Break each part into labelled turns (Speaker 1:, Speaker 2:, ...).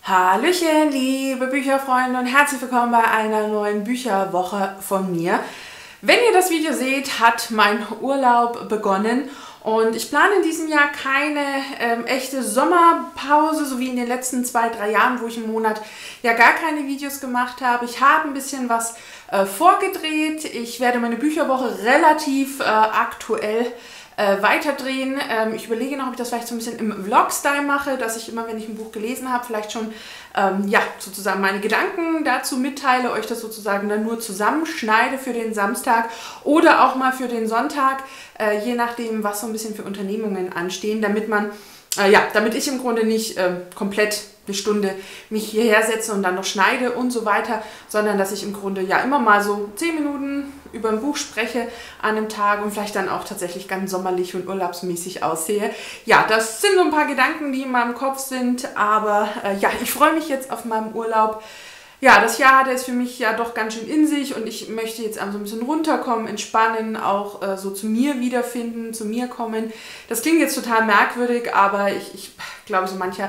Speaker 1: Hallöchen, liebe Bücherfreunde und herzlich willkommen bei einer neuen Bücherwoche von mir. Wenn ihr das Video seht, hat mein Urlaub begonnen und ich plane in diesem Jahr keine echte Sommerpause, so wie in den letzten 2-3 Jahren, wo ich im Monat ja gar keine Videos gemacht habe. Ich habe ein bisschen was vorgedreht. Ich werde meine Bücherwoche relativ aktuell weiterdrehen. Ich überlege noch, ob ich das vielleicht so ein bisschen im Vlog-Style mache, dass ich immer, wenn ich ein Buch gelesen habe, vielleicht schon ja, sozusagen meine Gedanken dazu mitteile, euch das sozusagen dann nur zusammenschneide für den Samstag oder auch mal für den Sonntag, je nachdem, was so ein bisschen für Unternehmungen anstehen, damit man ja, damit ich im Grunde nicht komplett eine Stunde mich hierher setze und dann noch schneide und so weiter, sondern dass ich im Grunde ja immer mal so 10 Minuten über ein Buch spreche an einem Tag und vielleicht dann auch tatsächlich ganz sommerlich und urlaubsmäßig aussehe. Ja, das sind so ein paar Gedanken, die in meinem Kopf sind, aber ja, ich freue mich jetzt auf meinen Urlaub. Ja, das Jahr, der ist für mich ja doch ganz schön in sich und ich möchte jetzt so ein bisschen runterkommen, entspannen, auch so zu mir wiederfinden, zu mir kommen. Das klingt jetzt total merkwürdig, aber ich glaube, so mancher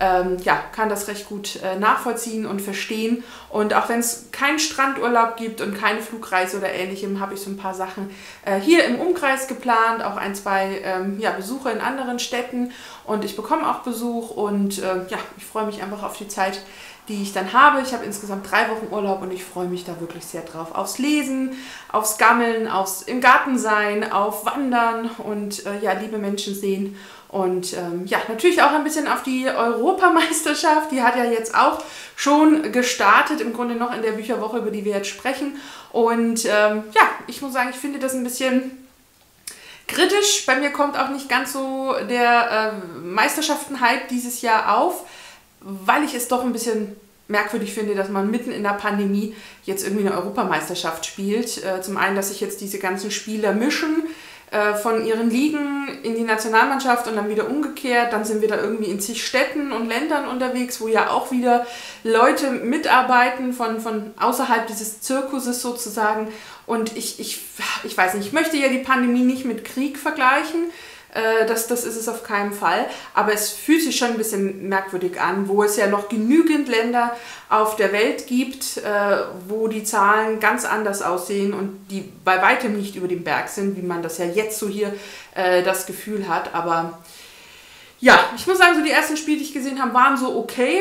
Speaker 1: ja, kann das recht gut nachvollziehen und verstehen. Und auch wenn es keinen Strandurlaub gibt und keine Flugreise oder Ähnlichem, habe ich so ein paar Sachen hier im Umkreis geplant, auch 1-2 ja, Besuche in anderen Städten und ich bekomme auch Besuch und ja, ich freue mich einfach auf die Zeit, die ich dann habe. Ich habe insgesamt 3 Wochen Urlaub und ich freue mich da wirklich sehr drauf. Aufs Lesen, aufs Gammeln, aufs im Garten sein, auf Wandern und ja, liebe Menschen sehen. Und ja, natürlich auch ein bisschen auf die Europameisterschaft. Die hat ja jetzt auch schon gestartet, im Grunde noch in der Bücherwoche, über die wir jetzt sprechen. Und ja, ich muss sagen, ich finde das ein bisschen kritisch. Bei mir kommt auch nicht ganz so der Meisterschaften-Hype dieses Jahr auf, weil ich es doch ein bisschen merkwürdig finde, dass man mitten in der Pandemie jetzt irgendwie eine Europameisterschaft spielt. Zum einen, dass sich jetzt diese ganzen Spieler mischen von ihren Ligen in die Nationalmannschaft und dann wieder umgekehrt. Dann sind wir da irgendwie in zig Städten und Ländern unterwegs, wo ja auch wieder Leute mitarbeiten von außerhalb dieses Zirkuses sozusagen. Und ich weiß nicht, ich möchte ja die Pandemie nicht mit Krieg vergleichen. Das ist es auf keinen Fall, aber es fühlt sich schon ein bisschen merkwürdig an, wo es ja noch genügend Länder auf der Welt gibt, wo die Zahlen ganz anders aussehen und die bei weitem nicht über dem Berg sind, wie man das ja jetzt so hier das Gefühl hat. Aber ja, ich muss sagen, so die ersten Spiele, die ich gesehen habe, waren so okay.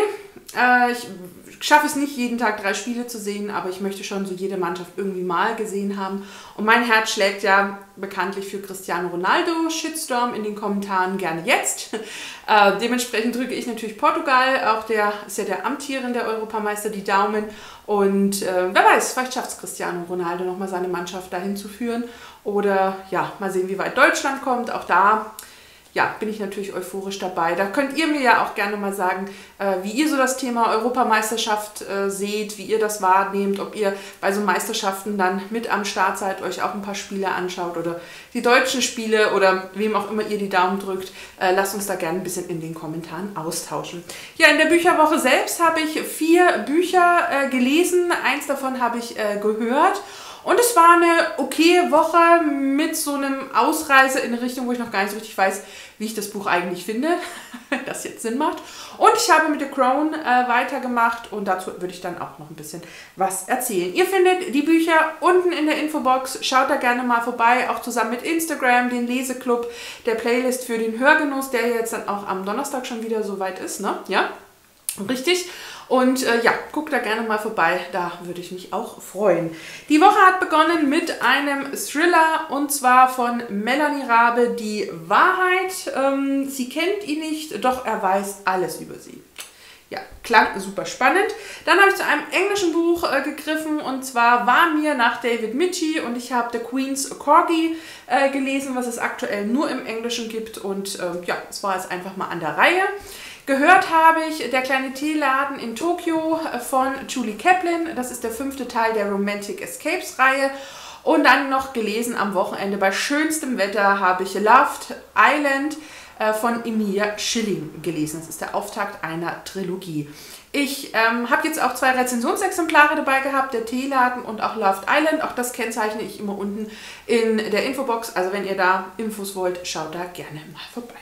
Speaker 1: Ich schaffe es nicht, jeden Tag 3 Spiele zu sehen, aber ich möchte schon so jede Mannschaft irgendwie mal gesehen haben. Und mein Herz schlägt ja bekanntlich für Cristiano Ronaldo. Shitstorm in den Kommentaren gerne jetzt. Dementsprechend drücke ich natürlich Portugal, auch der ist ja der amtierende Europameister, die Daumen. Und wer weiß, vielleicht schafft es Cristiano Ronaldo nochmal seine Mannschaft dahin zu führen. Oder ja, mal sehen, wie weit Deutschland kommt. Auch da ja, bin ich natürlich euphorisch dabei. Da könnt ihr mir ja auch gerne mal sagen, wie ihr so das Thema Europameisterschaft seht, wie ihr das wahrnehmt, ob ihr bei so Meisterschaften dann mit am Start seid, euch auch ein paar Spiele anschaut oder die deutschen Spiele oder wem auch immer ihr die Daumen drückt. Lasst uns da gerne ein bisschen in den Kommentaren austauschen. Ja, in der Bücherwoche selbst habe ich 4 Bücher gelesen. 1 davon habe ich gehört. Und es war eine okaye Woche mit so einem Ausreißer in eine Richtung, wo ich noch gar nicht so richtig weiß, wie ich das Buch eigentlich finde, wenn das jetzt Sinn macht. Und ich habe mit The Crown weitergemacht und dazu würde ich dann auch noch ein bisschen was erzählen. Ihr findet die Bücher unten in der Infobox, schaut da gerne mal vorbei, auch zusammen mit Instagram, den Leseclub, der Playlist für den Hörgenuss, der jetzt dann auch am Donnerstag schon wieder soweit ist, ne? Ja, richtig. Und ja, guckt da gerne mal vorbei, da würde ich mich auch freuen. Die Woche hat begonnen mit einem Thriller und zwar von Melanie Rabe, Die Wahrheit. Sie kennt ihn nicht, doch er weiß alles über sie. Ja, klang super spannend. Dann habe ich zu einem englischen Buch gegriffen und zwar War mir nach David Mitchie und ich habe The Queen's Corgi gelesen, was es aktuell nur im Englischen gibt und ja, es war jetzt einfach mal an der Reihe. Gehört habe ich Der kleine Teeladen in Tokio von Julie Kaplan. Das ist der 5. Teil der Romantic Escapes Reihe. Und dann noch gelesen am Wochenende bei schönstem Wetter habe ich Loved Island von Emilia Schilling gelesen. Das ist der Auftakt einer Trilogie. Ich habe jetzt auch 2 Rezensionsexemplare dabei gehabt, der Teeladen und auch Loved Island. Auch das kennzeichne ich immer unten in der Infobox. Also wenn ihr da Infos wollt, schaut da gerne mal vorbei.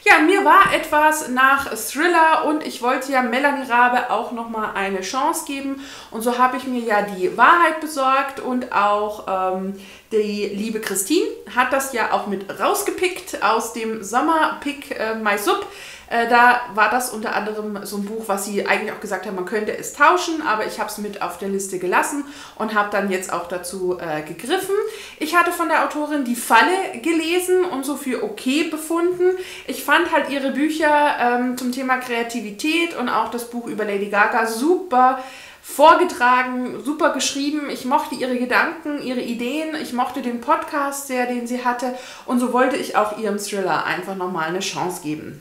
Speaker 1: Ja, mir war etwas nach Thriller und ich wollte ja Melanie Rabe auch nochmal eine Chance geben. Und so habe ich mir ja die Wahrheit besorgt und auch die liebe Christine hat das ja auch mit rausgepickt aus dem Sommerpick My Sub. Da war das unter anderem so ein Buch, was sie eigentlich auch gesagt hat, man könnte es tauschen, aber ich habe es mit auf der Liste gelassen und habe dann jetzt auch dazu gegriffen. Ich hatte von der Autorin Die Falle gelesen und so für okay befunden. Ich fand halt ihre Bücher zum Thema Kreativität und auch das Buch über Lady Gaga super vorgetragen, super geschrieben. Ich mochte ihre Gedanken, ihre Ideen. Ich mochte den Podcast sehr, den sie hatte. Und so wollte ich auch ihrem Thriller einfach nochmal eine Chance geben.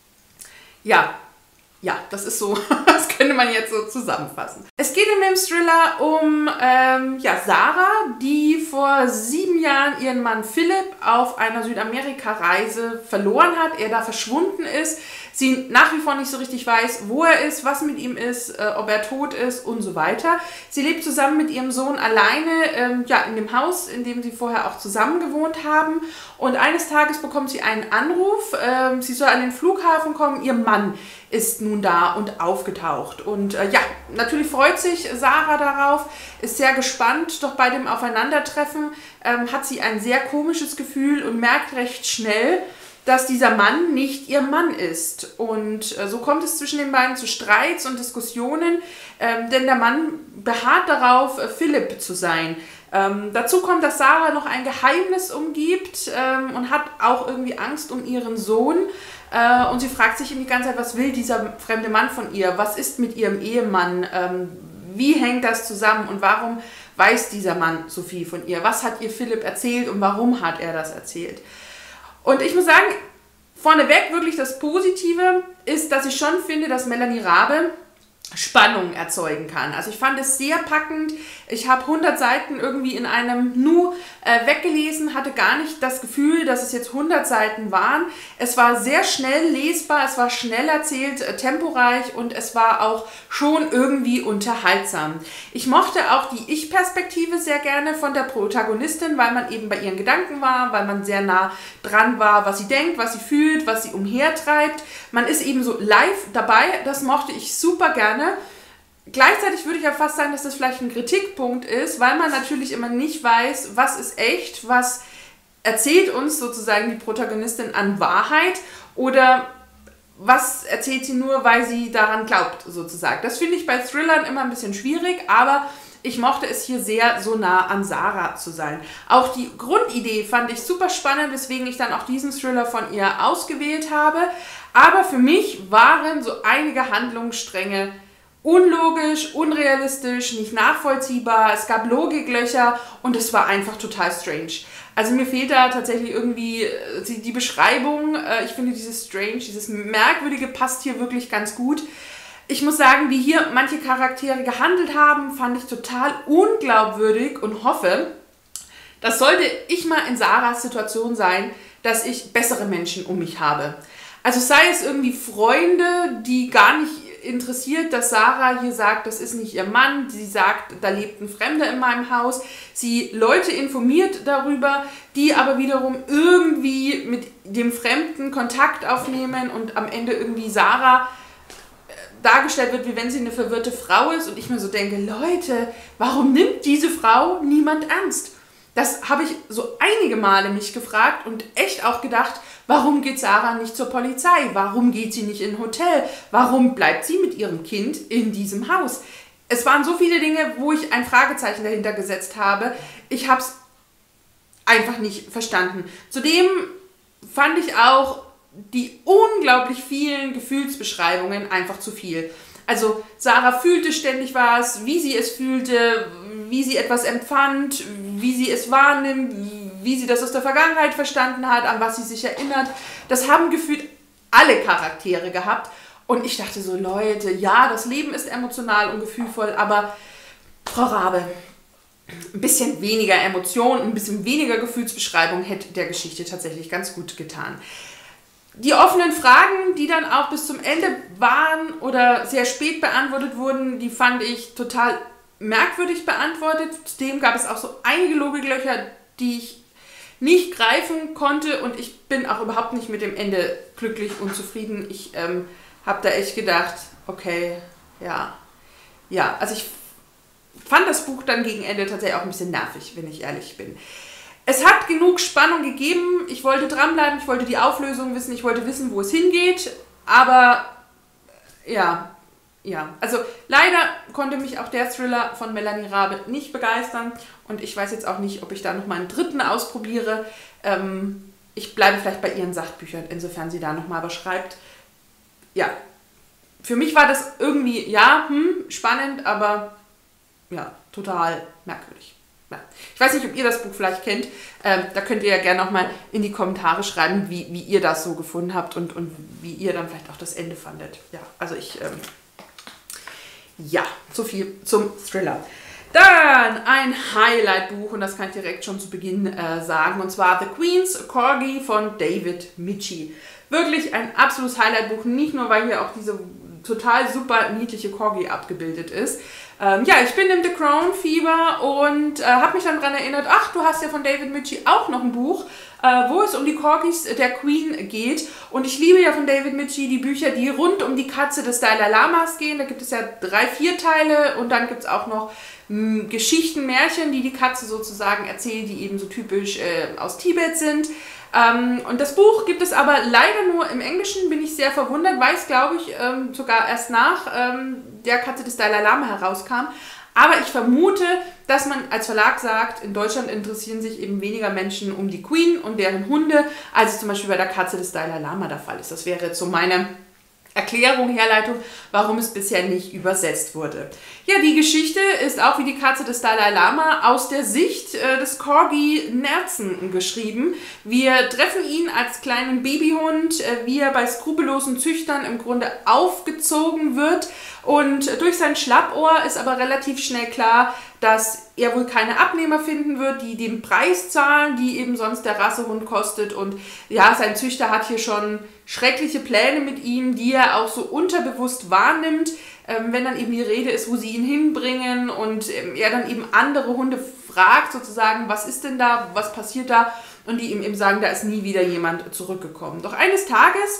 Speaker 1: Ja, das ist so, das könnte man jetzt so zusammenfassen. Es geht in dem Thriller um Sarah, die vor 7 Jahren ihren Mann Philipp auf einer Südamerika-Reise verloren hat, er da verschwunden ist, sie nach wie vor nicht so richtig weiß, wo er ist, was mit ihm ist, ob er tot ist und so weiter. Sie lebt zusammen mit ihrem Sohn alleine in dem Haus, in dem sie vorher auch zusammen gewohnt haben. Und eines Tages bekommt sie einen Anruf, sie soll an den Flughafen kommen, ihr Mann ist nun da und aufgetaucht. Und natürlich freut sich Sarah darauf, ist sehr gespannt, doch bei dem Aufeinandertreffen hat sie ein sehr komisches Gefühl und merkt recht schnell, dass dieser Mann nicht ihr Mann ist. Und so kommt es zwischen den beiden zu Streits und Diskussionen, denn der Mann beharrt darauf, Philipp zu sein. Dazu kommt, dass Sarah noch ein Geheimnis umgibt und hat auch irgendwie Angst um ihren Sohn. Und sie fragt sich die ganze Zeit, was will dieser fremde Mann von ihr? Was ist mit ihrem Ehemann? Wie hängt das zusammen? Und warum weiß dieser Mann so viel von ihr? Was hat ihr Philipp erzählt und warum hat er das erzählt? Und ich muss sagen, vorneweg wirklich das Positive ist, dass ich schon finde, dass Melanie Rabe Spannung erzeugen kann. Also ich fand es sehr packend. Ich habe 100 Seiten irgendwie in einem Nu weggelesen, hatte gar nicht das Gefühl, dass es jetzt 100 Seiten waren. Es war sehr schnell lesbar, es war schnell erzählt, temporeich und es war auch schon irgendwie unterhaltsam. Ich mochte auch die Ich-Perspektive sehr gerne von der Protagonistin, weil man eben bei ihren Gedanken war, weil man sehr nah dran war, was sie denkt, was sie fühlt, was sie umhertreibt. Man ist eben so live dabei, das mochte ich super gerne. Gleichzeitig würde ich ja fast sagen, dass das vielleicht ein Kritikpunkt ist, weil man natürlich immer nicht weiß, was ist echt, was erzählt uns sozusagen die Protagonistin an Wahrheit oder was erzählt sie nur, weil sie daran glaubt, sozusagen. Das finde ich bei Thrillern immer ein bisschen schwierig, aber ich mochte es hier sehr, so nah an Sarah zu sein. Auch die Grundidee fand ich super spannend, weswegen ich dann auch diesen Thriller von ihr ausgewählt habe. Aber für mich waren so einige Handlungsstränge unlogisch, unrealistisch, nicht nachvollziehbar. Es gab Logiklöcher und es war einfach total strange. Also mir fehlt da tatsächlich irgendwie die Beschreibung. Ich finde dieses strange, dieses Merkwürdige passt hier wirklich ganz gut. Ich muss sagen, wie hier manche Charaktere gehandelt haben, fand ich total unglaubwürdig und hoffe, das sollte ich mal in Sarahs Situation sein, dass ich bessere Menschen um mich habe. Also sei es irgendwie Freunde, die gar nicht interessiert, dass Sarah hier sagt, das ist nicht ihr Mann, sie sagt, da lebt ein Fremder in meinem Haus, sie Leute informiert darüber, die aber wiederum irgendwie mit dem Fremden Kontakt aufnehmen und am Ende irgendwie Sarah dargestellt wird, wie wenn sie eine verwirrte Frau ist und ich mir so denke, Leute, warum nimmt diese Frau niemand ernst? Das habe ich so einige Male mich gefragt und echt auch gedacht, warum geht Sarah nicht zur Polizei? Warum geht sie nicht in ein Hotel? Warum bleibt sie mit ihrem Kind in diesem Haus? Es waren so viele Dinge, wo ich ein Fragezeichen dahinter gesetzt habe. Ich habe es einfach nicht verstanden. Zudem fand ich auch die unglaublich vielen Gefühlsbeschreibungen einfach zu viel. Also Sarah fühlte ständig was, wie sie es fühlte, wie sie etwas empfand, wie sie es wahrnimmt, wie sie das aus der Vergangenheit verstanden hat, an was sie sich erinnert. Das haben gefühlt alle Charaktere gehabt. Und ich dachte so, Leute, ja, das Leben ist emotional und gefühlvoll, aber Frau Rabe, ein bisschen weniger Emotion, ein bisschen weniger Gefühlsbeschreibung hätte der Geschichte tatsächlich ganz gut getan. Die offenen Fragen, die dann auch bis zum Ende waren oder sehr spät beantwortet wurden, die fand ich total merkwürdig beantwortet. Zudem gab es auch so einige Logiklöcher, die ich nicht greifen konnte und ich bin auch überhaupt nicht mit dem Ende glücklich und zufrieden. Ich habe da echt gedacht, okay, ja, also ich fand das Buch dann gegen Ende tatsächlich auch ein bisschen nervig, wenn ich ehrlich bin. Es hat genug Spannung gegeben, ich wollte dranbleiben, ich wollte die Auflösung wissen, ich wollte wissen, wo es hingeht, aber ja, also leider konnte mich auch der Thriller von Melanie Rabe nicht begeistern und ich weiß jetzt auch nicht, ob ich da nochmal einen dritten ausprobiere. Ich bleibe vielleicht bei ihren Sachbüchern, insofern sie da nochmal was schreibt. Ja, für mich war das irgendwie, spannend, aber ja, total merkwürdig. Ja. Ich weiß nicht, ob ihr das Buch vielleicht kennt. Da könnt ihr ja gerne nochmal in die Kommentare schreiben, wie ihr das so gefunden habt und wie ihr dann vielleicht auch das Ende fandet. Ja, also so viel zum Thriller. Dann ein Highlight-Buch, und das kann ich direkt schon zu Beginn sagen, und zwar The Queen's Corgi von David Michie. Wirklich ein absolutes Highlight-Buch, nicht nur, weil hier auch diese total super niedliche Corgi abgebildet ist. Ich bin im The Crown-Fieber und habe mich dann daran erinnert, ach, du hast ja von David Michie auch noch ein Buch, wo es um die Corgis der Queen geht. Und ich liebe ja von David Michie die Bücher, die rund um die Katze des Dalai Lamas gehen. Da gibt es ja 3-4 Teile und dann gibt es auch noch Geschichten, Märchen, die die Katze sozusagen erzählt, die eben so typisch aus Tibet sind. Und das Buch gibt es aber leider nur im Englischen, bin ich sehr verwundert, weil es, glaube ich, sogar erst nach der Katze des Dalai Lama herauskam. Aber ich vermute, dass man als Verlag sagt, in Deutschland interessieren sich eben weniger Menschen um die Queen und deren Hunde, als es zum Beispiel bei der Katze des Dalai Lama der Fall ist. Das wäre jetzt so meine Erklärung, Herleitung, warum es bisher nicht übersetzt wurde. Ja, die Geschichte ist auch wie die Katze des Dalai Lama aus der Sicht des Corgi Nelson geschrieben. Wir treffen ihn als kleinen Babyhund, wie er bei skrupellosen Züchtern im Grunde aufgezogen wird. Und durch sein Schlappohr ist aber relativ schnell klar, dass er wohl keine Abnehmer finden wird, die den Preis zahlen, die eben sonst der Rassehund kostet. Und ja, sein Züchter hat hier schon schreckliche Pläne mit ihm, die er auch so unterbewusst wahrnimmt, wenn dann eben die Rede ist, wo sie ihn hinbringen und er dann eben andere Hunde fragt sozusagen, was ist denn da, was passiert da, und die ihm eben sagen, da ist nie wieder jemand zurückgekommen. Doch eines Tages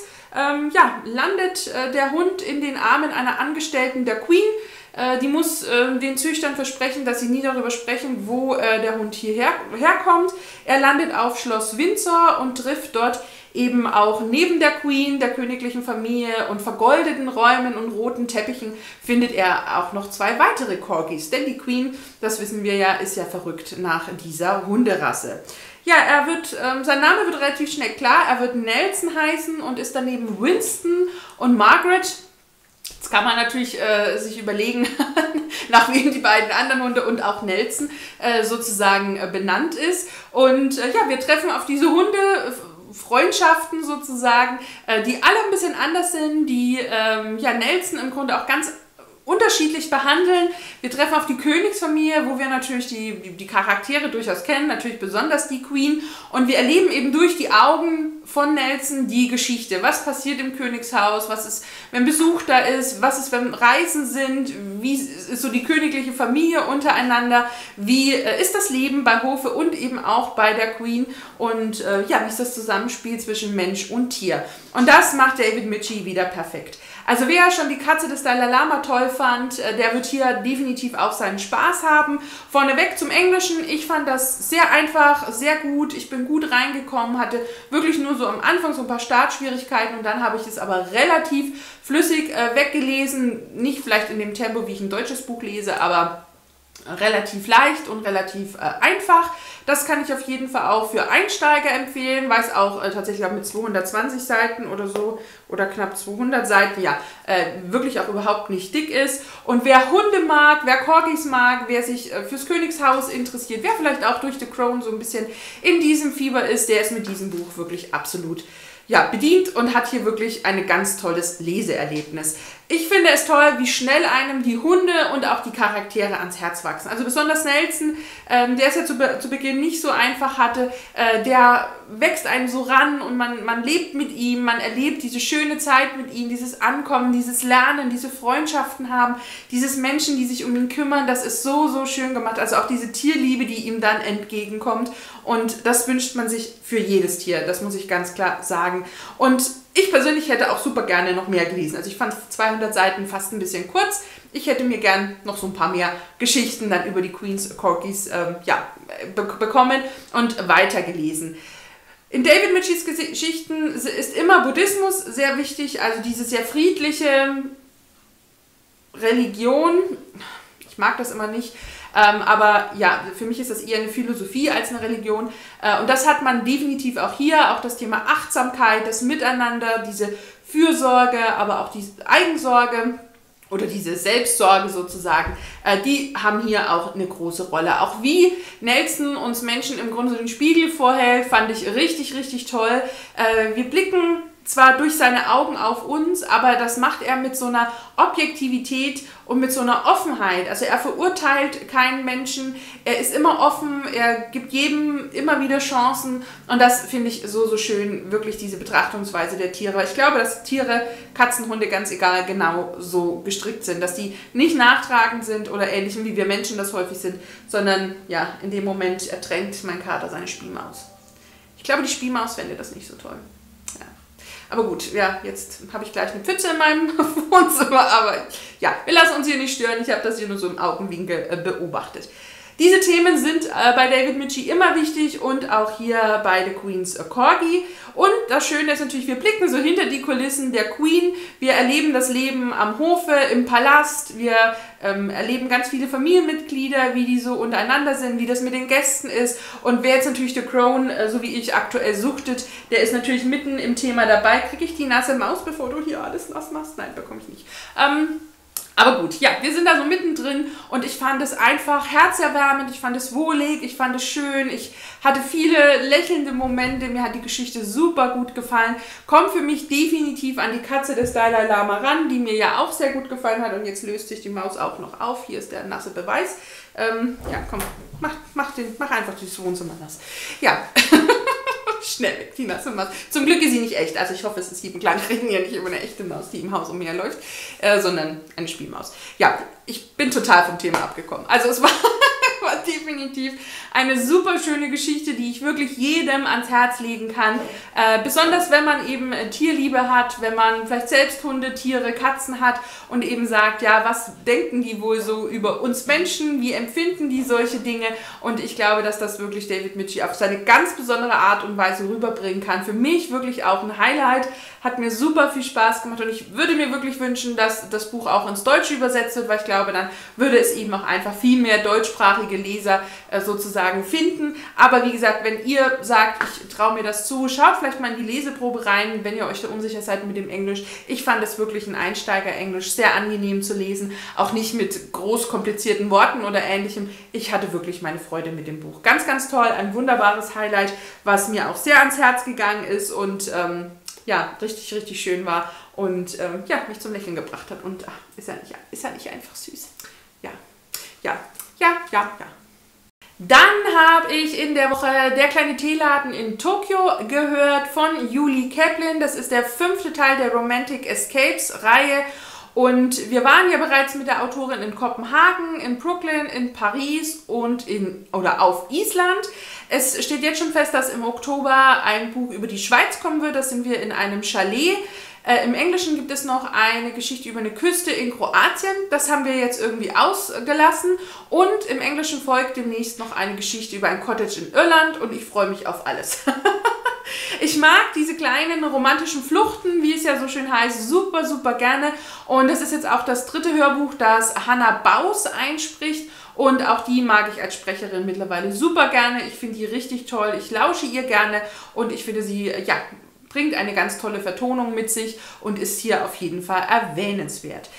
Speaker 1: landet der Hund in den Armen einer Angestellten der Queen. Die muss den Züchtern versprechen, dass sie nie darüber sprechen, wo der Hund hierher kommt. Er landet auf Schloss Windsor und trifft dort eben auch neben der Queen, der königlichen Familie und vergoldeten Räumen und roten Teppichen findet er auch noch 2 weitere Corgis. Denn die Queen, das wissen wir ja, ist ja verrückt nach dieser Hunderasse. Ja, sein Name wird relativ schnell klar. Er wird Nelson heißen und ist daneben Winston und Margaret. Jetzt kann man natürlich sich überlegen, nach wem die beiden anderen Hunde und auch Nelson sozusagen benannt ist. Und wir treffen auf diese Hundefreundschaften sozusagen, die alle ein bisschen anders sind, die Nelson im Grunde auch ganz unterschiedlich behandeln. Wir treffen auf die Königsfamilie, wo wir natürlich die Charaktere durchaus kennen, natürlich besonders die Queen. Und wir erleben eben durch die Augen von Nelson die Geschichte. Was passiert im Königshaus? Was ist, wenn Besuch da ist? Was ist, wenn Reisen sind? Wie ist so die königliche Familie untereinander? Wie ist das Leben bei Hofe und eben auch bei der Queen? Und wie ist das Zusammenspiel zwischen Mensch und Tier? Und das macht David Michie wieder perfekt. Also wer schon die Katze des Dalai Lama toll fand, der wird hier definitiv auch seinen Spaß haben. Vorneweg zum Englischen, ich fand das sehr einfach, sehr gut. Ich bin gut reingekommen, hatte wirklich nur so am Anfang so ein paar Startschwierigkeiten und dann habe ich es aber relativ flüssig weggelesen. Nicht vielleicht in dem Tempo, wie ich ein deutsches Buch lese, aber relativ leicht und relativ einfach. Das kann ich auf jeden Fall auch für Einsteiger empfehlen, weil es auch tatsächlich auch mit 220 Seiten oder so oder knapp 200 Seiten, wirklich auch überhaupt nicht dick ist. Und wer Hunde mag, wer Corgis mag, wer sich fürs Königshaus interessiert, wer vielleicht auch durch The Crown so ein bisschen in diesem Fieber ist, der ist mit diesem Buch wirklich absolut bedient und hat hier wirklich ein ganz tolles Leseerlebnis. Ich finde es toll, wie schnell einem die Hunde und auch die Charaktere ans Herz wachsen. Also besonders Nelson, der es ja zu Beginn nicht so einfach hatte, der wächst einem so ran und man lebt mit ihm, man erlebt diese schöne Zeit mit ihm, dieses Ankommen, dieses Lernen, diese Freundschaften haben, dieses Menschen, die sich um ihn kümmern, das ist so, so schön gemacht. Also auch diese Tierliebe, die ihm dann entgegenkommt, und das wünscht man sich für jedes Tier, das muss ich ganz klar sagen. Und ich persönlich hätte auch super gerne noch mehr gelesen. Also ich fand 200 Seiten fast ein bisschen kurz. Ich hätte mir gern noch so ein paar mehr Geschichten dann über die Queen's Corgis bekommen und weitergelesen. In David Mitchys Geschichten ist immer Buddhismus sehr wichtig, also diese sehr friedliche Religion. Ich mag das immer nicht. Aber ja, für mich ist das eher eine Philosophie als eine Religion. Und das hat man definitiv auch hier. Auch das Thema Achtsamkeit, das Miteinander, diese Fürsorge, aber auch die Eigensorge oder diese Selbstsorge sozusagen, die haben hier auch eine große Rolle. Auch wie Nelson uns Menschen im Grunde so den Spiegel vorhält, fand ich richtig, richtig toll. Wir blicken zwar durch seine Augen auf uns, aber das macht er mit so einer Objektivität und mit so einer Offenheit. Also er verurteilt keinen Menschen, er ist immer offen, er gibt jedem immer wieder Chancen, und das finde ich so, so schön, wirklich diese Betrachtungsweise der Tiere. Ich glaube, dass Tiere, Katzen, Hunde, ganz egal, genau so gestrickt sind, dass die nicht nachtragend sind oder ähnlichem, wie wir Menschen das häufig sind, sondern ja, in dem Moment ertränkt mein Kater seine Spielmaus. Ich glaube, die Spielmaus fände das nicht so toll. Aber gut, ja, jetzt habe ich gleich eine Pfütze in meinem Wohnzimmer, aber ja, wir lassen uns hier nicht stören. Ich habe das hier nur so im Augenwinkel beobachtet. Diese Themen sind bei David Mitchie immer wichtig und auch hier bei The Queen's Corgi. Und das Schöne ist natürlich, wir blicken so hinter die Kulissen der Queen. Wir erleben das Leben am Hofe, im Palast. Wir erleben ganz viele Familienmitglieder, wie die so untereinander sind, wie das mit den Gästen ist. Und wer jetzt natürlich The Crown, so wie ich, aktuell suchtet, der ist natürlich mitten im Thema dabei. Kriege ich die nasse Maus, bevor du hier alles nass machst? Nein, bekomme ich nicht. Aber gut, ja, wir sind da so mittendrin und ich fand es einfach herzerwärmend, ich fand es wohlig, ich fand es schön, ich hatte viele lächelnde Momente, mir hat die Geschichte super gut gefallen, kommt für mich definitiv an die Katze des Dalai Lama ran, die mir ja auch sehr gut gefallen hat, und jetzt löst sich die Maus auch noch auf, hier ist der nasse Beweis. Ja, komm, mach einfach dieses Wohnzimmer nass. Ja. Schnell weg, die nasse Maus. Zum Glück ist sie nicht echt. Also ich hoffe, es ist lieben klein. Wir reden ja nicht über eine echte Maus, die im Haus umherläuft, sondern eine Spielmaus. Ja, ich bin total vom Thema abgekommen. Also es war definitiv eine super schöne Geschichte, die ich wirklich jedem ans Herz legen kann. Besonders wenn man eben Tierliebe hat, wenn man vielleicht selbst Hunde, Tiere, Katzen hat und eben sagt, ja, was denken die wohl so über uns Menschen, wie empfinden die solche Dinge? Und ich glaube, dass das wirklich David Mitchie auf seine ganz besondere Art und Weise rüberbringen kann. Für mich wirklich auch ein Highlight, hat mir super viel Spaß gemacht, und ich würde mir wirklich wünschen, dass das Buch auch ins Deutsche übersetzt wird, weil ich glaube, dann würde es eben auch einfach viel mehr deutschsprachige Leser sozusagen finden. Aber wie gesagt, wenn ihr sagt, ich traue mir das zu, schaut vielleicht mal in die Leseprobe rein, wenn ihr euch da unsicher seid mit dem Englisch. Ich fand es wirklich ein Einsteiger-Englisch, sehr angenehm zu lesen, auch nicht mit groß komplizierten Worten oder ähnlichem. Ich hatte wirklich meine Freude mit dem Buch. Ganz, ganz toll, ein wunderbares Highlight, was mir auch sehr ans Herz gegangen ist und ja, richtig, richtig schön war und ja, mich zum Lächeln gebracht hat. Und ist ja nicht einfach süß. Ja. Dann habe ich in der Woche Der kleine Teeladen in Tokio gehört von Julie Kaplan. Das ist der 5. Teil der Romantic Escapes Reihe. Und wir waren ja bereits mit der Autorin in Kopenhagen, in Brooklyn, in Paris und auf Island. Es steht jetzt schon fest, dass im Oktober ein Buch über die Schweiz kommen wird. Da sind wir in einem Chalet. Im Englischen gibt es noch eine Geschichte über eine Küste in Kroatien. Das haben wir jetzt irgendwie ausgelassen. Und im Englischen folgt demnächst noch eine Geschichte über ein Cottage in Irland. Und ich freue mich auf alles. Ich mag diese kleinen romantischen Fluchten, wie es ja so schön heißt, super, super gerne. Und das ist jetzt auch das 3. Hörbuch, das Hannah Baus einspricht. Und auch die mag ich als Sprecherin mittlerweile super gerne. Ich finde die richtig toll. Ich lausche ihr gerne und ich finde sie, ja, bringt eine ganz tolle Vertonung mit sich und ist hier auf jeden Fall erwähnenswert.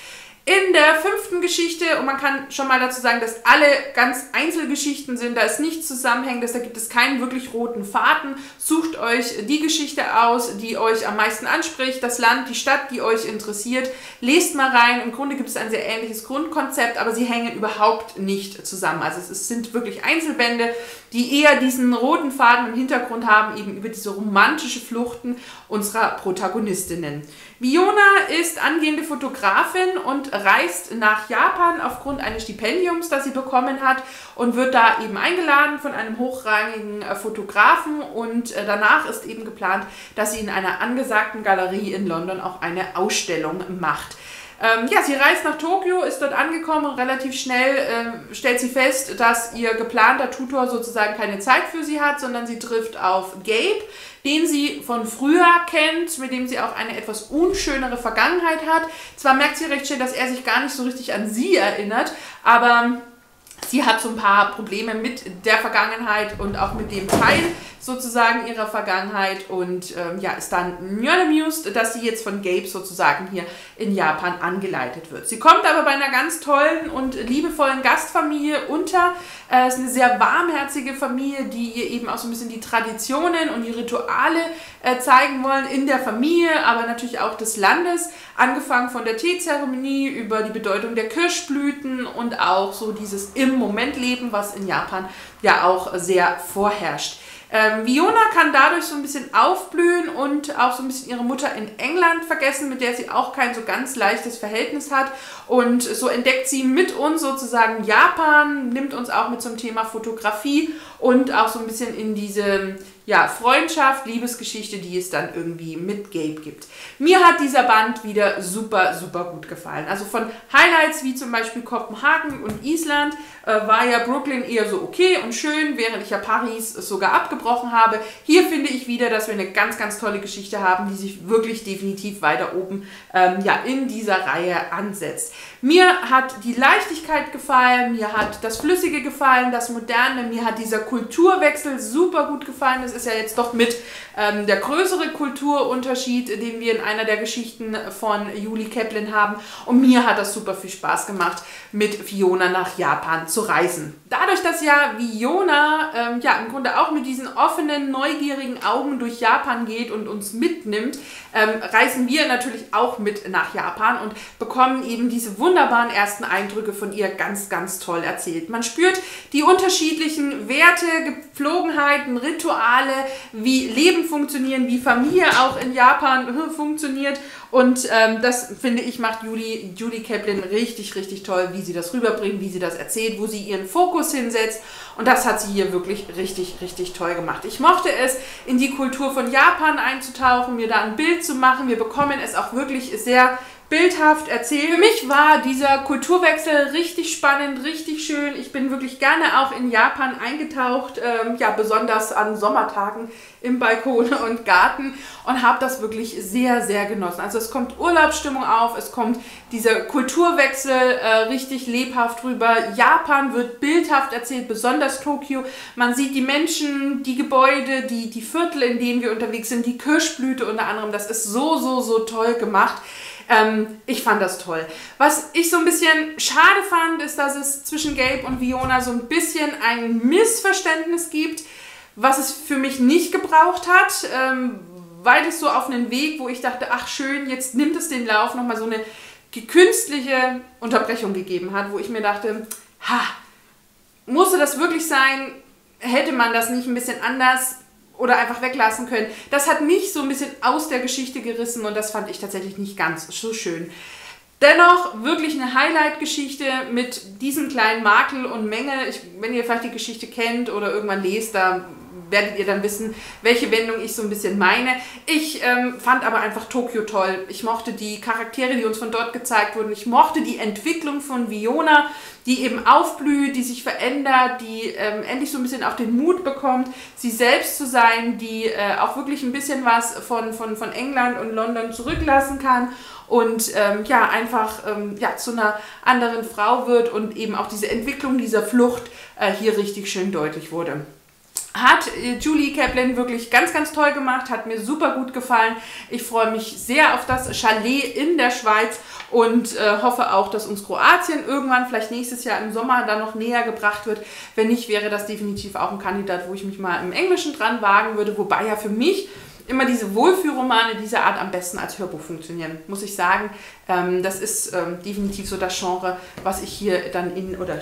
Speaker 1: In der 5. Geschichte, und man kann schon mal dazu sagen, dass alle ganz Einzelgeschichten sind, da ist nichts Zusammenhängendes, da gibt es keinen wirklich roten Faden. Sucht euch die Geschichte aus, die euch am meisten anspricht, das Land, die Stadt, die euch interessiert. Lest mal rein, im Grunde gibt es ein sehr ähnliches Grundkonzept, aber sie hängen überhaupt nicht zusammen. Also es sind wirklich Einzelbände, die eher diesen roten Faden im Hintergrund haben, eben über diese romantische Fluchten unserer Protagonistinnen. Fiona ist angehende Fotografin und reist nach Japan aufgrund eines Stipendiums, das sie bekommen hat, und wird da eben eingeladen von einem hochrangigen Fotografen, und danach ist eben geplant, dass sie in einer angesagten Galerie in London auch eine Ausstellung macht. Ja, sie reist nach Tokio, ist dort angekommen und relativ schnell stellt sie fest, dass ihr geplanter Tutor sozusagen keine Zeit für sie hat, sondern sie trifft auf Gabe, den sie von früher kennt, mit dem sie auch eine etwas unschönere Vergangenheit hat. Zwar merkt sie recht schnell, dass er sich gar nicht so richtig an sie erinnert, aber sie hat so ein paar Probleme mit der Vergangenheit und auch mit dem Teil sozusagen ihrer Vergangenheit, und ja, ist dann not amused, dass sie jetzt von Gabe sozusagen hier in Japan angeleitet wird. Sie kommt aber bei einer ganz tollen und liebevollen Gastfamilie unter. Es ist eine sehr warmherzige Familie, die ihr eben auch so ein bisschen die Traditionen und die Rituale zeigen wollen in der Familie, aber natürlich auch des Landes, angefangen von der Teezeremonie über die Bedeutung der Kirschblüten und auch so dieses im Moment Leben, was in Japan ja auch sehr vorherrscht. Fiona kann dadurch so ein bisschen aufblühen und auch so ein bisschen ihre Mutter in England vergessen, mit der sie auch kein so ganz leichtes Verhältnis hat. Und so entdeckt sie mit uns sozusagen Japan, nimmt uns auch mit zum Thema Fotografie und auch so ein bisschen in diese Freundschaft, Liebesgeschichte, die es dann irgendwie mit Gabe gibt. Mir hat dieser Band wieder super, super gut gefallen. Also von Highlights wie zum Beispiel Kopenhagen und Island war ja Brooklyn eher so okay und schön, während ich ja Paris sogar abgebrochen habe. Hier finde ich wieder, dass wir eine ganz, ganz tolle Geschichte haben, die sich wirklich definitiv weiter oben in dieser Reihe ansetzt. Mir hat die Leichtigkeit gefallen, mir hat das Flüssige gefallen, das Moderne, mir hat dieser Kulturwechsel super gut gefallen. Das ist ja jetzt doch mit der größere Kulturunterschied, den wir in einer der Geschichten von Julie Kaplan haben. Und mir hat das super viel Spaß gemacht, mit Fiona nach Japan zu reisen. Dadurch, dass ja Fiona im Grunde auch mit diesen offenen, neugierigen Augen durch Japan geht und uns mitnimmt, reisen wir natürlich auch mit nach Japan und bekommen eben diese wunderbaren ersten Eindrücke von ihr ganz, ganz toll erzählt. Man spürt die unterschiedlichen Werte, Gepflogenheiten, Rituale, wie Leben funktionieren, wie Familie auch in Japan funktioniert, und das, finde ich, macht Julie Kaplan richtig, richtig toll, wie sie das rüberbringt, wie sie das erzählt, wo sie ihren Fokus hinsetzt, und das hat sie hier wirklich richtig, richtig toll gemacht. Ich mochte es, in die Kultur von Japan einzutauchen, mir da ein Bild zu machen. Wir bekommen es auch wirklich sehr bildhaft erzählt. Für mich war dieser Kulturwechsel richtig spannend, richtig schön. Ich bin wirklich gerne auch in Japan eingetaucht, besonders an Sommertagen im Balkon und Garten, und habe das wirklich sehr, sehr genossen. Also es kommt Urlaubsstimmung auf, es kommt dieser Kulturwechsel richtig lebhaft rüber. Japan wird bildhaft erzählt, besonders Tokio. Man sieht die Menschen, die Gebäude, die Viertel, in denen wir unterwegs sind, die Kirschblüte unter anderem. Das ist so, so, so toll gemacht. Ich fand das toll. Was ich so ein bisschen schade fand, ist, dass es zwischen Gabe und Fiona so ein bisschen ein Missverständnis gibt, was es für mich nicht gebraucht hat, weil es so auf einen Weg, wo ich dachte, ach schön, jetzt nimmt es den Lauf, nochmal so eine künstliche Unterbrechung gegeben hat, wo ich mir dachte, musste das wirklich sein? Hätte man das nicht ein bisschen anders oder einfach weglassen können? Das hat mich so ein bisschen aus der Geschichte gerissen, und das fand ich tatsächlich nicht ganz so schön. Dennoch wirklich eine Highlight-Geschichte mit diesem kleinen Makel und Mängel. Wenn ihr vielleicht die Geschichte kennt oder irgendwann lest, da werdet ihr dann wissen, welche Wendung ich so ein bisschen meine. Ich fand aber einfach Tokio toll. Ich mochte die Charaktere, die uns von dort gezeigt wurden. Ich mochte die Entwicklung von Fiona, die eben aufblüht, die sich verändert, die endlich so ein bisschen auch den Mut bekommt, sie selbst zu sein, die auch wirklich ein bisschen was von England und London zurücklassen kann und einfach zu einer anderen Frau wird, und eben auch diese Entwicklung dieser Flucht hier richtig schön deutlich wurde. Hat Julie Kaplan wirklich ganz, ganz toll gemacht, hat mir super gut gefallen. Ich freue mich sehr auf das Chalet in der Schweiz und hoffe auch, dass uns Kroatien irgendwann, vielleicht nächstes Jahr im Sommer, dann noch näher gebracht wird. Wenn nicht, wäre das definitiv auch ein Kandidat, wo ich mich mal im Englischen dran wagen würde, wobei ja für mich immer diese Wohlfühlromane dieser Art am besten als Hörbuch funktionieren, muss ich sagen. Das ist definitiv so das Genre, was ich hier dann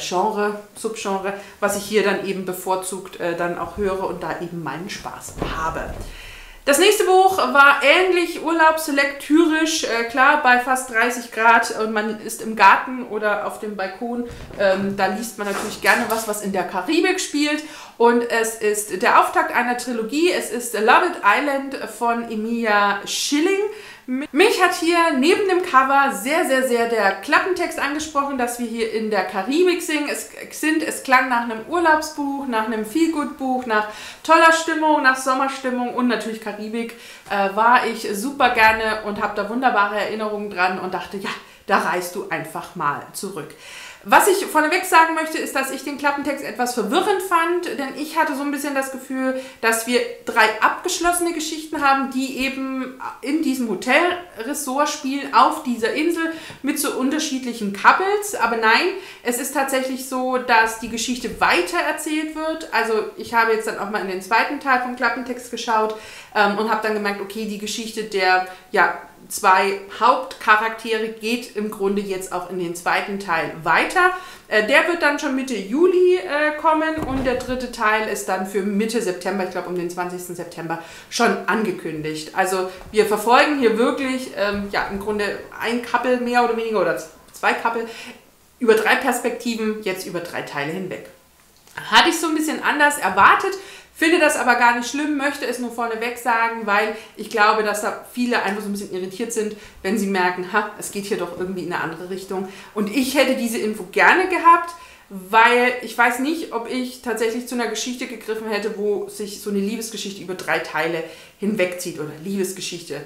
Speaker 1: Subgenre, was ich hier dann eben bevorzugt dann auch höre und da eben meinen Spaß habe. Das nächste Buch war ähnlich urlaubslektürisch, klar bei fast 30 Grad und man ist im Garten oder auf dem Balkon, da liest man natürlich gerne was in der Karibik spielt und es ist der Auftakt einer Trilogie, es ist Loved Island von Emilia Schilling. Mich hat hier neben dem Cover sehr, sehr, sehr der Klappentext angesprochen, dass wir hier in der Karibik sind. Es klang nach einem Urlaubsbuch, nach einem Feel-Good-Buch, nach toller Stimmung, nach Sommerstimmung und natürlich Karibik war ich super gerne und habe da wunderbare Erinnerungen dran und dachte, ja, da reist du einfach mal zurück. Was ich vorneweg sagen möchte, ist, dass ich den Klappentext etwas verwirrend fand, denn ich hatte so ein bisschen das Gefühl, dass wir 3 abgeschlossene Geschichten haben, die eben in diesem Hotelressort spielen, auf dieser Insel mit so unterschiedlichen Couples. Aber nein, es ist tatsächlich so, dass die Geschichte weiter erzählt wird. Also ich habe jetzt dann auch mal in den zweiten Teil vom Klappentext geschaut und habe dann gemerkt, okay, die Geschichte der, ja, 2 Hauptcharaktere geht im Grunde jetzt auch in den zweiten Teil weiter. Der wird dann schon Mitte Juli kommen und der dritte Teil ist dann für Mitte September, ich glaube um den 20. September, schon angekündigt. Also wir verfolgen hier wirklich ja, im Grunde ein Couple mehr oder weniger oder 2 Couple über 3 Perspektiven, jetzt über 3 Teile hinweg. Hatte ich so ein bisschen anders erwartet. Finde das aber gar nicht schlimm, möchte es nur vorneweg sagen, weil ich glaube, dass da viele einfach so ein bisschen irritiert sind, wenn sie merken, es geht hier doch irgendwie in eine andere Richtung. Und ich hätte diese Info gerne gehabt, weil ich weiß nicht, ob ich tatsächlich zu einer Geschichte gegriffen hätte, wo sich so eine Liebesgeschichte über 3 Teile hinwegzieht oder Liebesgeschichte.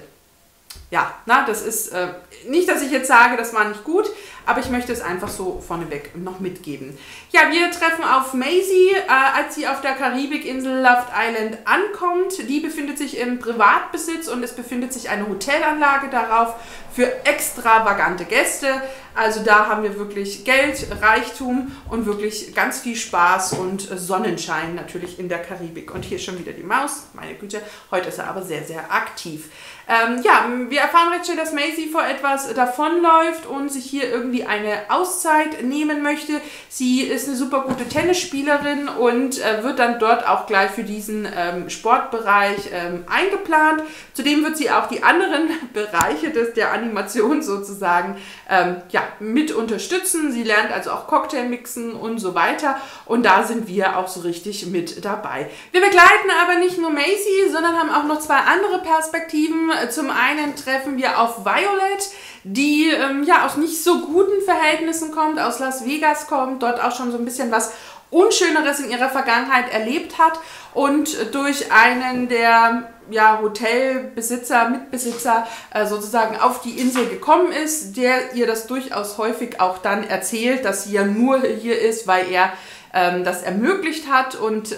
Speaker 1: Ja, das ist nicht, dass ich jetzt sage, das war nicht gut, aber ich möchte es einfach so vorneweg noch mitgeben. Ja, wir treffen auf Maisie, als sie auf der Karibikinsel Loved Island ankommt. Die befindet sich im Privatbesitz und es befindet sich eine Hotelanlage darauf für extravagante Gäste. Also da haben wir wirklich Geld, Reichtum und wirklich ganz viel Spaß und Sonnenschein natürlich in der Karibik. Und hier ist schon wieder die Maus, meine Güte, heute ist er aber sehr, sehr aktiv. Ja, wir erfahren recht schnell, dass Maisie vor etwas davonläuft und sich hier irgendwie eine Auszeit nehmen möchte. Sie ist eine super gute Tennisspielerin und wird dann dort auch gleich für diesen Sportbereich eingeplant. Zudem wird sie auch die anderen Bereiche der Animation sozusagen ja, mit unterstützen. Sie lernt also auch Cocktail mixen und so weiter und da sind wir auch so richtig mit dabei. Wir begleiten aber nicht nur Maisie, sondern haben auch noch 2 andere Perspektiven. Zum einen treffen wir auf Violet, die ja aus nicht so guten Verhältnissen kommt, aus Las Vegas kommt, dort auch schon so ein bisschen was Unschöneres in ihrer Vergangenheit erlebt hat und durch einen der Hotelbesitzer, Mitbesitzer sozusagen auf die Insel gekommen ist, der ihr das durchaus häufig auch dann erzählt, dass sie ja nur hier ist, weil er das ermöglicht hat und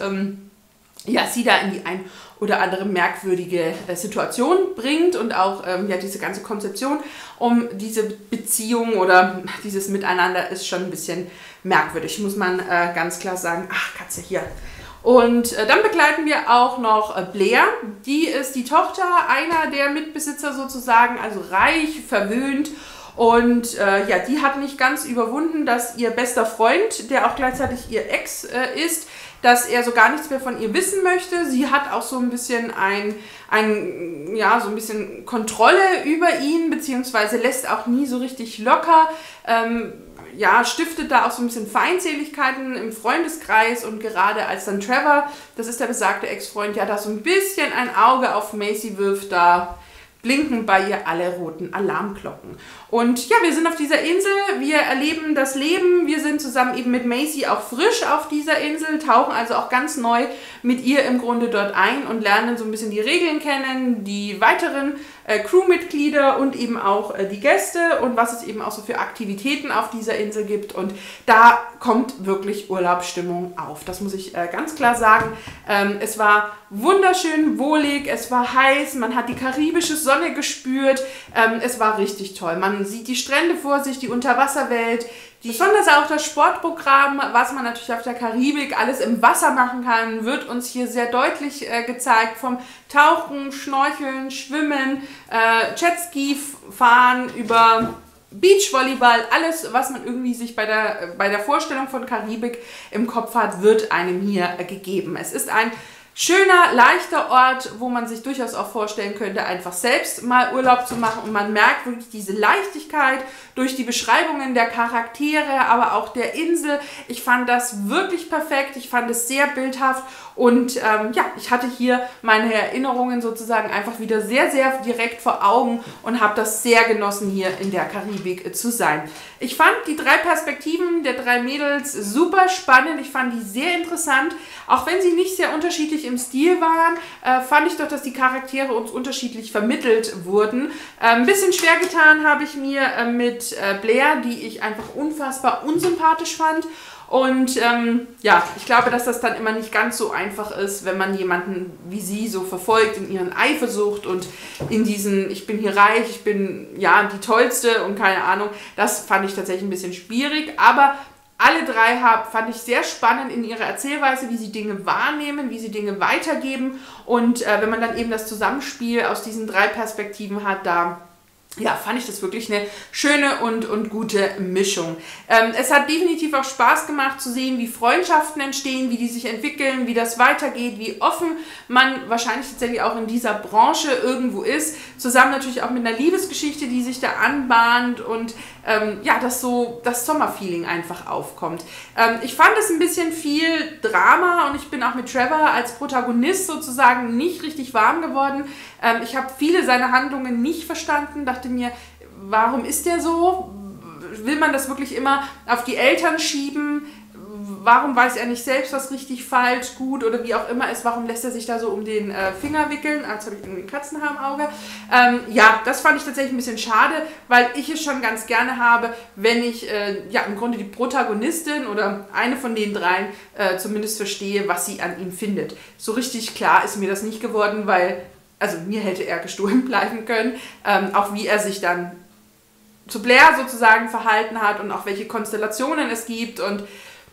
Speaker 1: ja, sie da in die ein oder andere merkwürdige Situation bringt und auch ja, diese ganze Konzeption um diese Beziehung oder dieses Miteinander ist schon ein bisschen merkwürdig, muss man ganz klar sagen. Ach, Katze, hier. Und dann begleiten wir auch noch Blair, die ist die Tochter einer der Mitbesitzer sozusagen, also reich, verwöhnt. Und ja, die hat nicht ganz überwunden, dass ihr bester Freund, der auch gleichzeitig ihr Ex ist, dass er so gar nichts mehr von ihr wissen möchte. Sie hat auch so ein bisschen so ein bisschen Kontrolle über ihn, beziehungsweise lässt auch nie so richtig locker. Ja, stiftet da auch so ein bisschen Feindseligkeiten im Freundeskreis und gerade als dann Trevor, das ist der besagte Ex-Freund, ja da so ein bisschen ein Auge auf Maisie wirft, da blinken bei ihr alle roten Alarmglocken. Und ja, wir sind auf dieser Insel, wir erleben das Leben, wir sind zusammen eben mit Maisie auch frisch auf dieser Insel, tauchen also auch ganz neu mit ihr im Grunde dort ein und lernen so ein bisschen die Regeln kennen, die weiteren Crewmitglieder und eben auch die Gäste und was es eben auch so für Aktivitäten auf dieser Insel gibt. Und da kommt wirklich Urlaubsstimmung auf. Das muss ich ganz klar sagen. Es war wunderschön wohlig, es war heiß, man hat die karibische Sonne gespürt. Es war richtig toll. Man sieht die Strände vor sich, die Unterwasserwelt. Besonders auch das Sportprogramm, was man natürlich auf der Karibik alles im Wasser machen kann, wird uns hier sehr deutlich gezeigt. Vom Tauchen, Schnorcheln, Schwimmen, Jetski fahren, über Beachvolleyball, alles, was man irgendwie sich bei der Vorstellung von Karibik im Kopf hat, wird einem hier gegeben. Es ist ein schöner, leichter Ort, wo man sich durchaus auch vorstellen könnte, einfach selbst mal Urlaub zu machen. Und man merkt wirklich diese Leichtigkeit durch die Beschreibungen der Charaktere, aber auch der Insel. Ich fand das wirklich perfekt. Ich fand es sehr bildhaft. Und ja, ich hatte hier meine Erinnerungen sozusagen einfach wieder sehr, sehr direkt vor Augen und habe das sehr genossen, hier in der Karibik zu sein. Ich fand die 3 Perspektiven der 3 Mädels super spannend. Ich fand die sehr interessant. Auch wenn sie nicht sehr unterschiedlich im Stil waren, fand ich doch, dass die Charaktere uns unterschiedlich vermittelt wurden. Ein bisschen schwer getan habe ich mir mit Blair, die ich einfach unfassbar unsympathisch fand. Und ja, ich glaube, dass das dann immer nicht ganz so einfach ist, wenn man jemanden wie sie so verfolgt in ihren Eifersucht und in diesen, ich bin hier reich, ich bin ja die Tollste und keine Ahnung. Das fand ich tatsächlich ein bisschen schwierig, aber alle 3 fand ich sehr spannend in ihrer Erzählweise, wie sie Dinge wahrnehmen, wie sie Dinge weitergeben. Und wenn man dann eben das Zusammenspiel aus diesen 3 Perspektiven hat, da ja, fand ich das wirklich eine schöne und gute Mischung. Es hat definitiv auch Spaß gemacht zu sehen, wie Freundschaften entstehen, wie die sich entwickeln, wie das weitergeht, wie offen man wahrscheinlich tatsächlich auch in dieser Branche irgendwo ist. Zusammen natürlich auch mit einer Liebesgeschichte, die sich da anbahnt und ja, dass so das Sommerfeeling einfach aufkommt. Ich fand es ein bisschen viel Drama und ich bin auch mit Trevor als Protagonist sozusagen nicht richtig warm geworden. Ich habe viele seiner Handlungen nicht verstanden, dachte mir, warum ist der so? Will man das wirklich immer auf die Eltern schieben? Warum weiß er nicht selbst, was richtig, falsch, gut oder wie auch immer ist? Warum lässt er sich da so um den Finger wickeln? Jetzt habe ich irgendwie ein Katzenhaar im Auge. Ja, das fand ich tatsächlich ein bisschen schade, weil ich es schon ganz gerne habe, wenn ich ja im Grunde die Protagonistin oder eine von den 3 zumindest verstehe, was sie an ihm findet. So richtig klar ist mir das nicht geworden, weil, also mir hätte er gestohlen bleiben können, auch wie er sich dann zu Blair sozusagen verhalten hat und auch welche Konstellationen es gibt und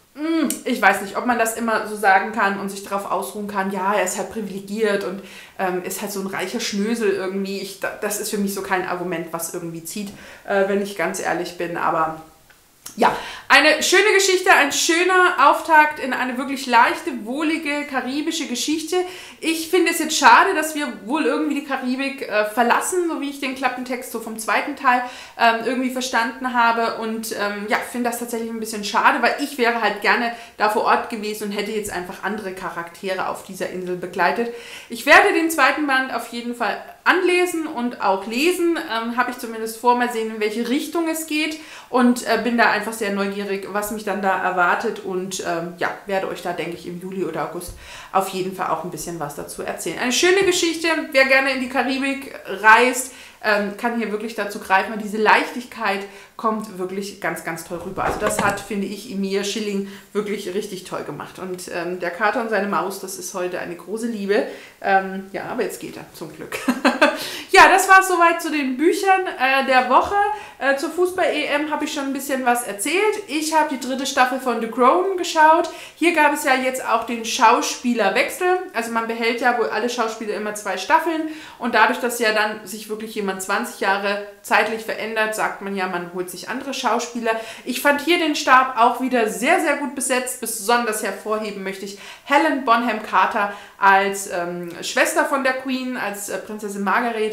Speaker 1: ich weiß nicht, ob man das immer so sagen kann und sich darauf ausruhen kann, ja, er ist halt privilegiert und ist halt so ein reicher Schnösel irgendwie. Das ist für mich so kein Argument, was irgendwie zieht, wenn ich ganz ehrlich bin, aber ja, eine schöne Geschichte, ein schöner Auftakt in eine wirklich leichte, wohlige, karibische Geschichte. Ich finde es jetzt schade, dass wir wohl irgendwie die Karibik verlassen, so wie ich den Klappentext so vom 2. Teil irgendwie verstanden habe und ja, finde das tatsächlich ein bisschen schade, weil ich wäre halt gerne da vor Ort gewesen und hätte jetzt einfach andere Charaktere auf dieser Insel begleitet. Ich werde den 2. Band auf jeden Fall anlesen und auch lesen, habe ich zumindest vor, mal sehen, in welche Richtung es geht und bin da einfach sehr neugierig, was mich dann da erwartet und ja, werde euch da, denke ich, im Juli oder August auf jeden Fall auch ein bisschen was dazu erzählen. Eine schöne Geschichte, wer gerne in die Karibik reist, kann hier wirklich dazu greifen, weil diese Leichtigkeit kommt wirklich ganz, ganz toll rüber. Also das hat, finde ich, Emir Schilling wirklich richtig toll gemacht. Und der Kater und seine Maus, das ist heute eine große Liebe. Ja, aber jetzt geht er, zum Glück. Ja, das war es soweit zu den Büchern der Woche. Zur Fußball-EM habe ich schon ein bisschen was erzählt. Ich habe die 3. Staffel von The Crown geschaut. Hier gab es ja jetzt auch den Schauspielerwechsel. Also man behält ja wohl alle Schauspieler immer 2 Staffeln. Und dadurch, dass ja dann sich wirklich jemand 20 Jahre zeitlich verändert, sagt man ja, man holt sich andere Schauspieler. Ich fand hier den Stab auch wieder sehr, sehr gut besetzt. Besonders hervorheben möchte ich Helen Bonham Carter als Schwester von der Queen, als Prinzessin Margaret.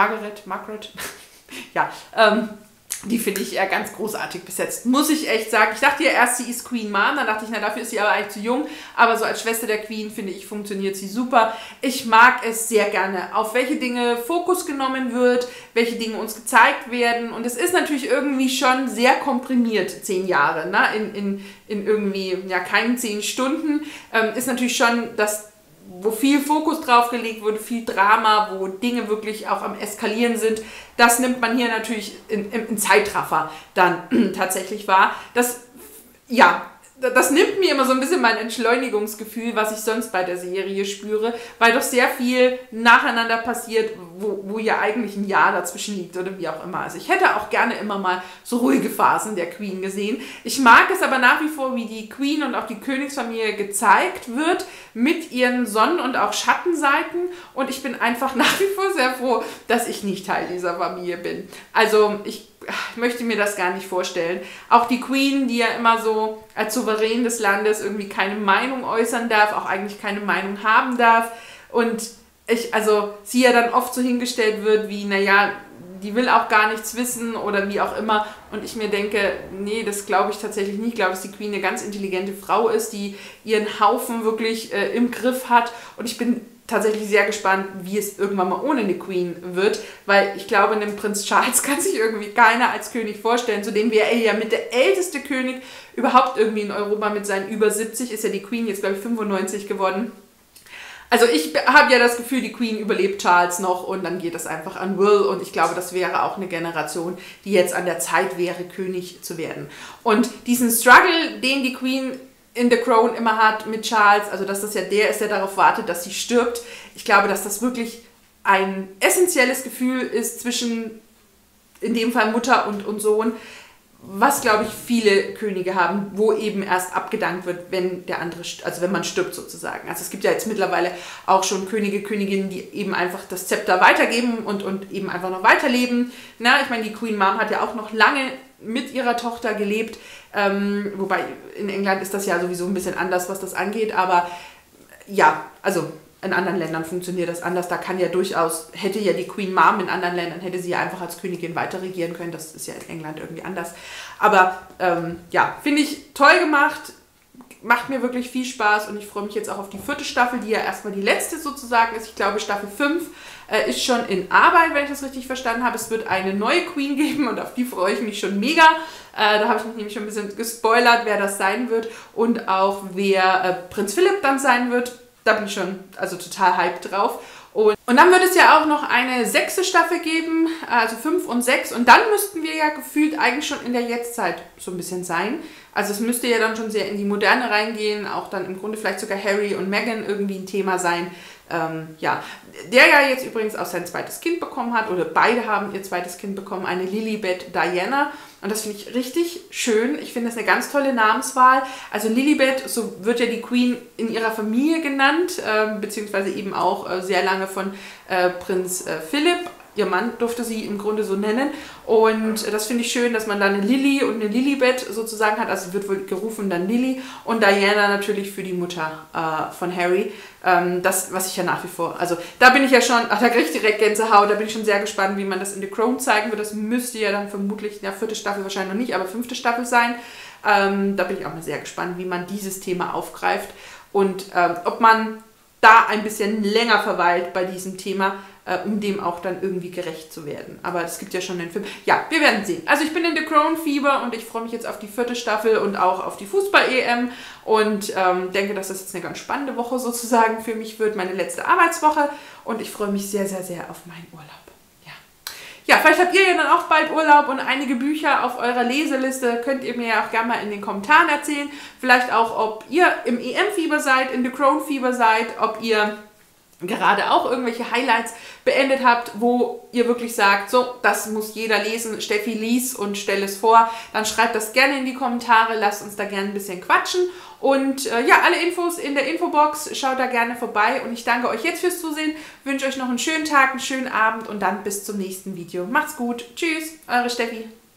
Speaker 1: Ja, die finde ich ganz großartig besetzt, muss ich echt sagen. Ich dachte ja erst, sie ist Queen Mom, dann dachte ich, na dafür ist sie aber eigentlich zu jung. Aber so als Schwester der Queen, finde ich, funktioniert sie super. Ich mag es sehr gerne, auf welche Dinge Fokus genommen wird, welche Dinge uns gezeigt werden. Und es ist natürlich irgendwie schon sehr komprimiert, 10 Jahre, ne? In irgendwie, ja, keinen 10 Stunden. Ist natürlich schon das wo viel Fokus drauf gelegt wurde, viel Drama, wo Dinge wirklich auch am Eskalieren sind, das nimmt man hier natürlich in Zeitraffer dann tatsächlich wahr. Das nimmt mir immer so ein bisschen mein Entschleunigungsgefühl, was ich sonst bei der Serie spüre, weil doch sehr viel nacheinander passiert, wo ja eigentlich ein Jahr dazwischen liegt oder wie auch immer. Also ich hätte auch gerne immer mal so ruhige Phasen der Queen gesehen. Ich mag es aber nach wie vor, wie die Queen und auch die Königsfamilie gezeigt wird mit ihren Sonnen- und auch Schattenseiten, und ich bin einfach nach wie vor sehr froh, dass ich nicht Teil dieser Familie bin. Also ich möchte mir das gar nicht vorstellen. Auch die Queen, die ja immer so als Souverän des Landes irgendwie keine Meinung äußern darf, auch eigentlich keine Meinung haben darf, und sie ja dann oft so hingestellt wird wie, naja, die will auch gar nichts wissen oder wie auch immer, und ich mir denke, nee, das glaube ich tatsächlich nicht. Ich glaube, dass die Queen eine ganz intelligente Frau ist, die ihren Haufen wirklich im Griff hat, und ich bin tatsächlich sehr gespannt, wie es irgendwann mal ohne eine Queen wird, weil ich glaube, einem Prinz Charles kann sich irgendwie keiner als König vorstellen. Zudem wäre er ja mit der älteste König überhaupt irgendwie in Europa mit seinen über 70, ist ja die Queen jetzt, glaube ich, 95 geworden. Also ich habe ja das Gefühl, die Queen überlebt Charles noch, und dann geht es einfach an Will, und ich glaube, das wäre auch eine Generation, die jetzt an der Zeit wäre, König zu werden. Und diesen Struggle, den die Queen in The Crown immer hat mit Charles, also dass das ja der ist, der darauf wartet, dass sie stirbt. Ich glaube, dass das wirklich ein essentielles Gefühl ist zwischen, in dem Fall Mutter und Sohn, was, glaube ich, viele Könige haben, wo eben erst abgedankt wird, wenn der andere, also wenn man stirbt sozusagen. Also es gibt ja jetzt mittlerweile auch schon Könige, Königinnen, die eben einfach das Zepter weitergeben und eben einfach noch weiterleben. Na, ich meine, die Queen Mom hat ja auch noch lange mit ihrer Tochter gelebt, wobei in England ist das ja sowieso ein bisschen anders, was das angeht, aber ja, also in anderen Ländern funktioniert das anders. Da kann ja durchaus, hätte ja die Queen Mom in anderen Ländern, hätte sie ja einfach als Königin weiter regieren können. Das ist ja in England irgendwie anders. Aber finde ich toll gemacht, macht mir wirklich viel Spaß, und ich freue mich jetzt auch auf die 4. Staffel, die ja erstmal die letzte sozusagen ist. Ich glaube, Staffel 5 ist schon in Arbeit, wenn ich das richtig verstanden habe. Es wird eine neue Queen geben, und auf die freue ich mich schon mega. Da habe ich mich nämlich schon ein bisschen gespoilert, wer das sein wird und auch wer Prinz Philipp dann sein wird. Da bin ich schon total hyped drauf. Und dann wird es ja auch noch eine 6. Staffel geben, also 5 und 6. Und dann müssten wir ja gefühlt eigentlich schon in der Jetztzeit so ein bisschen sein. Also es müsste ja dann schon sehr in die Moderne reingehen, auch dann im Grunde vielleicht sogar Harry und Meghan irgendwie ein Thema sein. Der ja jetzt übrigens auch sein zweites Kind bekommen hat, oder beide haben ihr zweites Kind bekommen, eine Lilibet Diana. Und das finde ich richtig schön. Ich finde das eine ganz tolle Namenswahl. Also Lilibet, so wird ja die Queen in ihrer Familie genannt, beziehungsweise eben auch sehr lange von Prinz Philipp. Ihr Mann durfte sie im Grunde so nennen. Und das finde ich schön, dass man dann eine Lily und eine Lilibet sozusagen hat. Also wird wohl gerufen dann Lily. Und Diana natürlich für die Mutter von Harry. Das, was ich ja nach wie vor, also da bin ich ja schon, da kriege ich direkt Gänsehaut, da bin ich schon sehr gespannt, wie man das in The Crown zeigen wird. Das müsste ja dann vermutlich in der 4. Staffel wahrscheinlich noch nicht, aber 5. Staffel sein. Da bin ich auch mal sehr gespannt, wie man dieses Thema aufgreift und ob man da ein bisschen länger verweilt bei diesem Thema, um dem auch dann irgendwie gerecht zu werden. Aber es gibt ja schon den Film. Ja, wir werden sehen. Also ich bin in The Crown-Fieber, und ich freue mich jetzt auf die 4. Staffel und auch auf die Fußball-EM und denke, dass das jetzt eine ganz spannende Woche sozusagen für mich wird, meine letzte Arbeitswoche, und ich freue mich sehr, sehr, sehr auf meinen Urlaub. Ja, vielleicht habt ihr ja dann auch bald Urlaub und einige Bücher auf eurer Leseliste. Könnt ihr mir ja auch gerne mal in den Kommentaren erzählen. Vielleicht auch, ob ihr im EM-Fieber seid, in The Crown-Fieber seid, ob ihr gerade auch irgendwelche Highlights beendet habt, wo ihr wirklich sagt, so, das muss jeder lesen, Steffi lies und stell es vor, dann schreibt das gerne in die Kommentare, lasst uns da gerne ein bisschen quatschen, und ja, alle Infos in der Infobox, schaut da gerne vorbei, und ich danke euch jetzt fürs Zusehen, wünsche euch noch einen schönen Tag, einen schönen Abend, und dann bis zum nächsten Video. Macht's gut, tschüss, eure Steffi.